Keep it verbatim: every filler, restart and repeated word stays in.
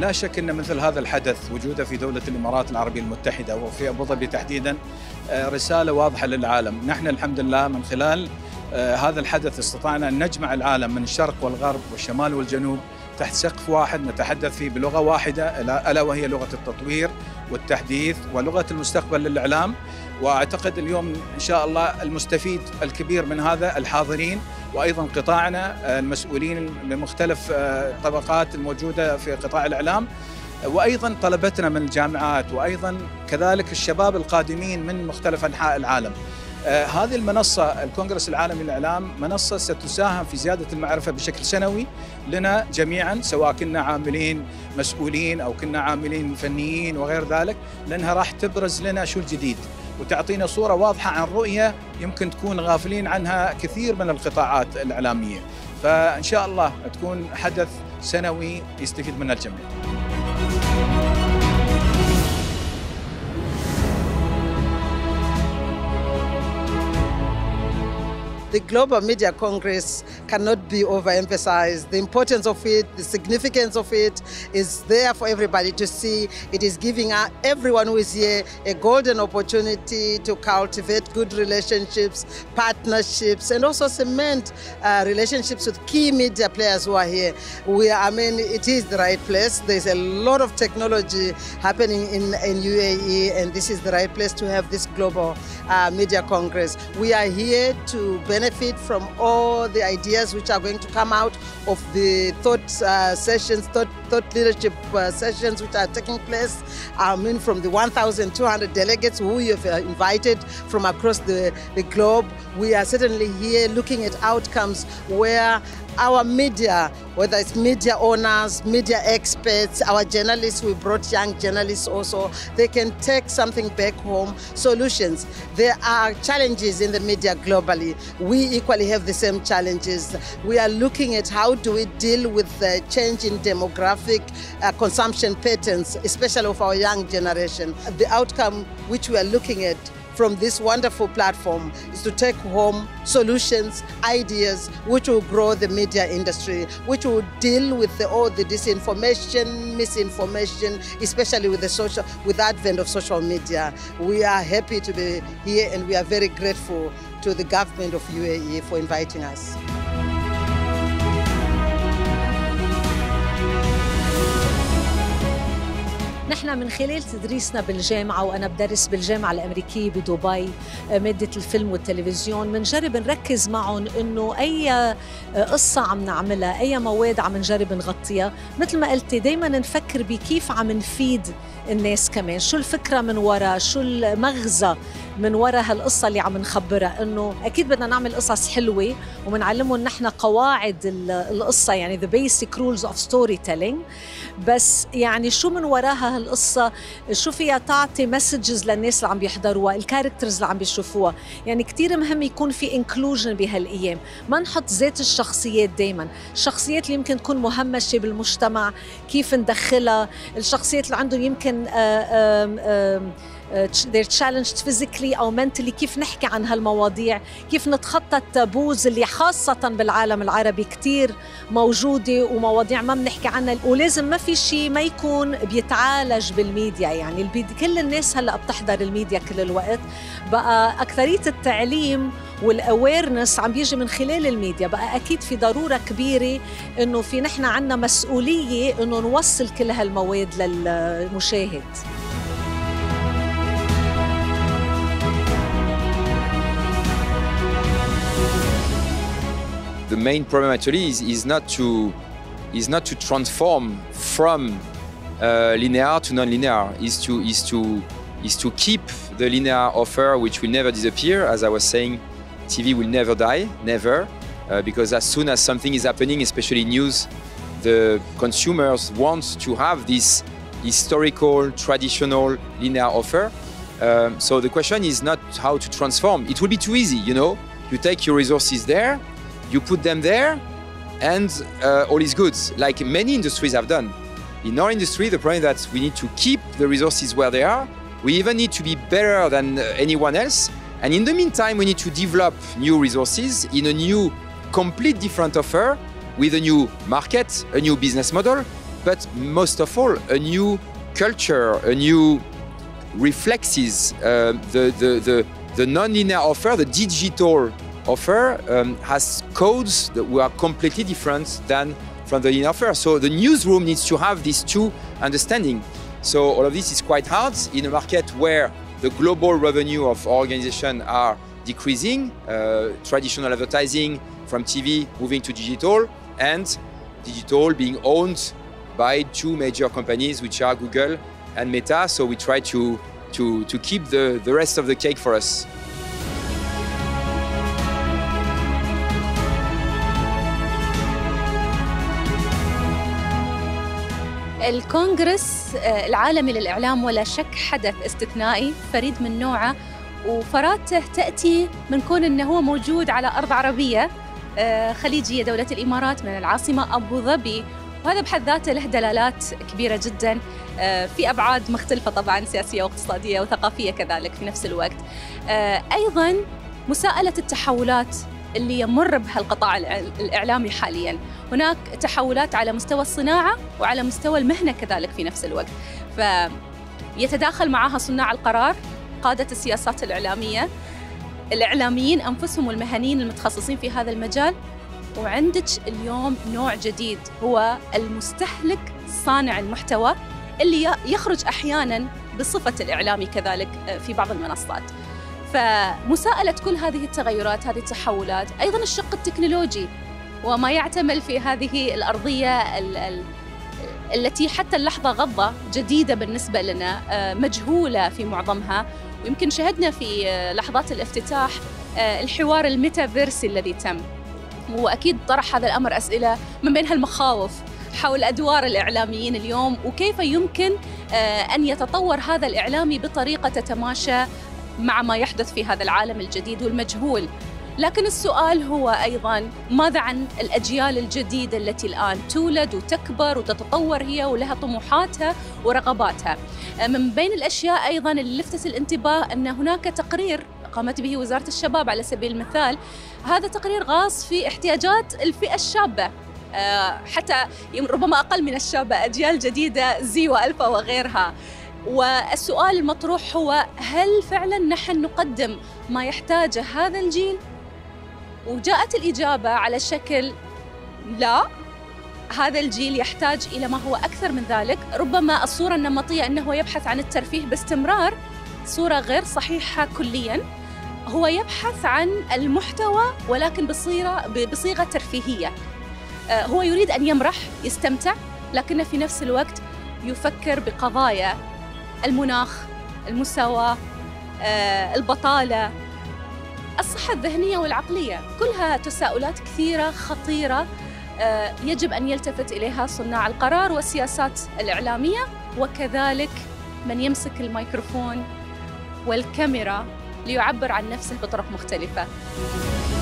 لا شك أن مثل هذا الحدث وجوده في دولة الإمارات العربية المتحدة وفي أبو ظبي تحديداً رسالة واضحة للعالم. نحن الحمد لله من خلال هذا الحدث استطعنا أن نجمع العالم من الشرق والغرب والشمال والجنوب تحت سقف واحد نتحدث فيه بلغة واحدة، ألا وهي لغة التطوير والتحديث ولغة المستقبل للإعلام. وأعتقد اليوم إن شاء الله المستفيد الكبير من هذا الحاضرين، وأيضا قطاعنا المسؤولين بمختلف الطبقات الموجودة في قطاع الإعلام، وأيضا طلبتنا من الجامعات، وأيضا كذلك الشباب القادمين من مختلف أنحاء العالم. آه هذه المنصة الكونغرس العالمي للإعلام منصة ستساهم في زيادة المعرفة بشكل سنوي لنا جميعا، سواء كنا عاملين مسؤولين أو كنا عاملين فنيين وغير ذلك، لأنها راح تبرز لنا شو الجديد وتعطينا صورة واضحة عن رؤية يمكن تكون غافلين عنها كثير من القطاعات الإعلامية. فإن شاء الله تكون حدث سنوي يستفيد منه الجميع. The Global Media Congress cannot be overemphasized. The importance of it, the significance of it is there for everybody to see. It is giving everyone who is here a golden opportunity to cultivate good relationships, partnerships, and also cement uh, relationships with key media players who are here. We are, I mean, it is the right place. There's a lot of technology happening in, in U A E, and this is the right place to have this Global uh, Media Congress. We are here to benefit from all the ideas which are going to come out of the thought uh, sessions, thought, thought leadership uh, sessions which are taking place. I mean, from the one thousand two hundred delegates who you have invited from across the, the globe. We are certainly here looking at outcomes where our media, whether it's media owners, media experts, our journalists, we brought young journalists also, they can take something back home, solutions. There are challenges in the media globally. We equally have the same challenges. We are looking at how do we deal with the change in demographic uh, consumption patterns, especially of our young generation. The outcome which we are looking at from this wonderful platform is to take home solutions, ideas which will grow the media industry, which will deal with the, all the disinformation, misinformation, especially with the social, with the advent of social media. We are happy to be here, and we are very grateful to the government of U A E for inviting us. نحن من خلال تدريسنا بالجامعة، وأنا بدرس بالجامعة الأمريكية بدبي مادة الفيلم والتلفزيون، بنجرب نركز معهم إنه أي قصة عم نعملها، أي مواد عم نجرب نغطيها، مثل ما قلتي دايماً نفكر بكيف عم نفيد الناس كمان، شو الفكرة من وراء، شو المغزى من وراء هالقصة اللي عم نخبرها. إنه أكيد بدنا نعمل قصص حلوة ومنعلمهم نحن قواعد القصة، يعني the basic rules of storytelling، بس يعني شو من وراها هالقصة، شو فيها تعطي مسجز للناس اللي عم بيحضروها، الكاركترز اللي عم بيشوفوها. يعني كتير مهم يكون في انكلوجن بهالأيام، ما نحط ذات الشخصيات دايما، الشخصيات اللي يمكن تكون مهمشة بالمجتمع كيف ندخلها، الشخصيات اللي عندهم يمكن آآ آآ they're challenged physically أو mentally، كيف نحكي عن هالمواضيع، كيف نتخطى التابوز اللي خاصة بالعالم العربي كتير موجودة ومواضيع ما بنحكي عنها، ولازم ما في شيء ما يكون بيتعالج بالميديا. يعني كل الناس هلأ بتحضر الميديا كل الوقت، بقى أكثرية التعليم والأويرنس عم بيجي من خلال الميديا. بقى أكيد في ضرورة كبيرة إنه في نحن عنا مسؤولية إنه نوصل كل هالمواد للمشاهد. The main problem actually is, is not to is not to transform from uh, linear to non-linear. Is to is to is to keep the linear offer, which will never disappear. As I was saying, T V will never die, never, uh, because as soon as something is happening, especially news, the consumers want to have this historical, traditional linear offer. Um, so the question is not how to transform. It will be too easy, you know. You take your resources there, you put them there, and uh, all is good, like many industries have done. In our industry, the problem is that we need to keep the resources where they are. We even need to be better than anyone else. And in the meantime, we need to develop new resources in a new, complete different offer with a new market, a new business model. but most of all, a new culture, a new reflexes. Uh, the, the, the, the non-linear offer, the digital offer, um, has codes that were completely different than from the linear offer. So the newsroom needs to have these two understanding. So all of this is quite hard in a market where the global revenue of our organization are decreasing, uh, traditional advertising from T V moving to digital, and digital being owned by two major companies, which are Google and Meta. So we try to, to, to keep the, the rest of the cake for us. الكونغرس العالمي للإعلام ولا شك حدث استثنائي فريد من نوعه، وفراته تأتي من كون أنه هو موجود على أرض عربية خليجية دولة الإمارات من العاصمة أبو ظبي، وهذا بحد ذاته له دلالات كبيرة جدا في أبعاد مختلفة طبعا سياسية واقتصادية وثقافية كذلك في نفس الوقت. أيضا مساءلة التحولات اللي يمر بها القطاع الإعلامي حالياً، هناك تحولات على مستوى الصناعة وعلى مستوى المهنة كذلك في نفس الوقت، فيتداخل معها صناع القرار، قادة السياسات الإعلامية، الإعلاميين أنفسهم والمهنيين المتخصصين في هذا المجال. وعندك اليوم نوع جديد هو المستهلك صانع المحتوى اللي يخرج أحياناً بصفة الإعلامي كذلك في بعض المنصات. فمساءلة كل هذه التغيرات، هذه التحولات، أيضاً الشق التكنولوجي وما يعتمل في هذه الأرضية التي حتى اللحظة غضة جديدة بالنسبة لنا، مجهولة في معظمها. ويمكن شهدنا في لحظات الافتتاح الحوار الميتافيرسي الذي تم، وأكيد طرح هذا الأمر أسئلة من بينها المخاوف حول أدوار الإعلاميين اليوم، وكيف يمكن أن يتطور هذا الإعلامي بطريقة تتماشى مع ما يحدث في هذا العالم الجديد والمجهول. لكن السؤال هو أيضاً ماذا عن الأجيال الجديدة التي الآن تولد وتكبر وتتطور هي ولها طموحاتها ورغباتها؟ من بين الأشياء أيضاً اللي لفتت الانتباه أن هناك تقرير قامت به وزارة الشباب على سبيل المثال، هذا تقرير غاص في احتياجات الفئة الشابة، حتى ربما أقل من الشابة، أجيال جديدة زي وألفا وغيرها. والسؤال المطروح هو هل فعلاً نحن نقدم ما يحتاجه هذا الجيل؟ وجاءت الإجابة على شكل لا، هذا الجيل يحتاج إلى ما هو أكثر من ذلك. ربما الصورة النمطية أنه يبحث عن الترفيه باستمرار صورة غير صحيحة كلياً، هو يبحث عن المحتوى ولكن بصيغة بصيغة ترفيهية. هو يريد أن يمرح يستمتع، لكن في نفس الوقت يفكر بقضايا المناخ، المساواة، البطالة، الصحة الذهنية والعقلية، كلها تساؤلات كثيرة خطيرة يجب أن يلتفت إليها صناع القرار والسياسات الإعلامية، وكذلك من يمسك الميكروفون والكاميرا ليعبر عن نفسه بطرق مختلفة.